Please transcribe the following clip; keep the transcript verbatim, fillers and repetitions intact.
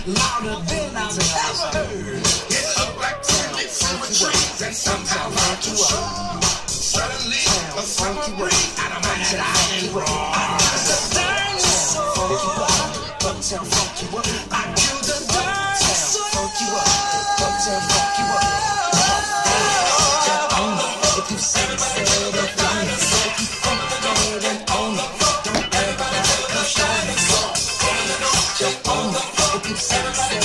louder than I've ever heard. It looked like friendly symmetry, and somehow hard to show. Suddenly, a summer breeze, and I'm at an island roar. I killed the dinosaur. Uptown funk you up. I killed the dinosaur. Funk you up. Uptown funk you up. Jump on it. If you say it, say it, if you say it, funk the dead and own it. Don't ever have to shine it. Jump on it. If you say it, say it.